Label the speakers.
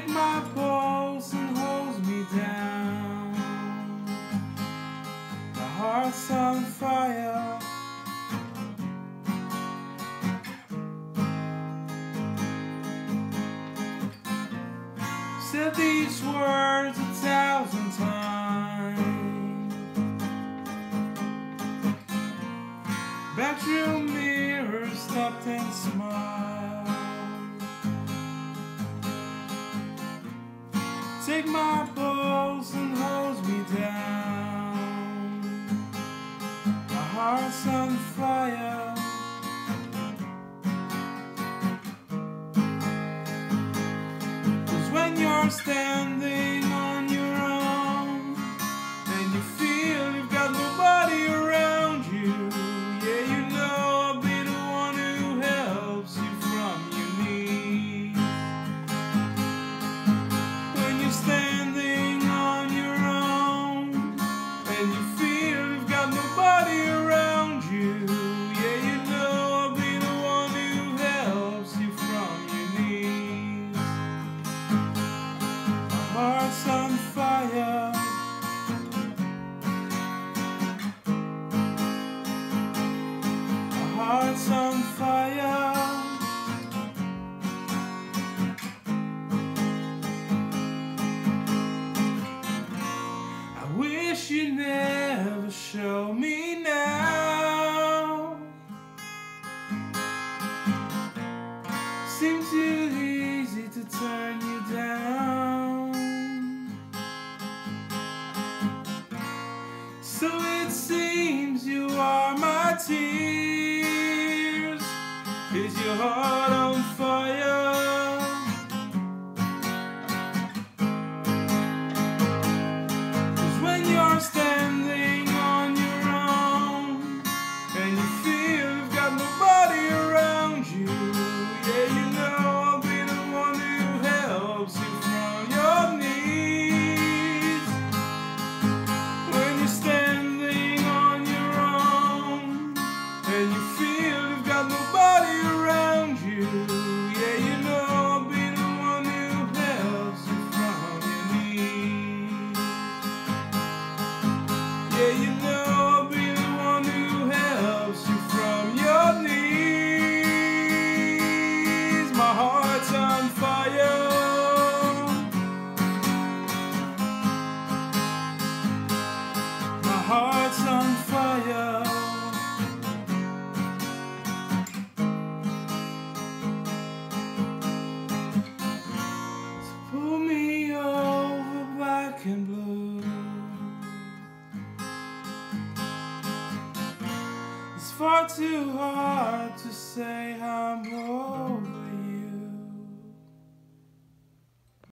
Speaker 1: Take my pulse and holds me down. My heart's on fire. Said these words 1,000 times. Bedroom mirror stopped and smiled. Take my pulse and holds me down. My heart's on fire. When you're standing on your own and you feel you've got nobody around you, yeah, you know I'll be the one who helps you from your knees. When you're standing on your own and you feel you've got nobody around you, yeah, you know I'll be the one who helps you from your knees. Heart's on fire. My heart's on fire. I wish you never showed me now. Seems too easy to turn you down. So it seems you are my tears. Is your heart on fire? 'Cause when you're standing on your own and you feel you've got nobody around you, yeah, you know I'll be the one who helps you from your knees. When you're standing on your own and you feel you've got nobody around you, yeah, you know I'll be the one who helps you from your knees. Yeah, you know I'll be the one who helps you from your knees. My heart's on fire. My heart's on fire. So pull me over black and blue. It's far too hard to say I'm over you.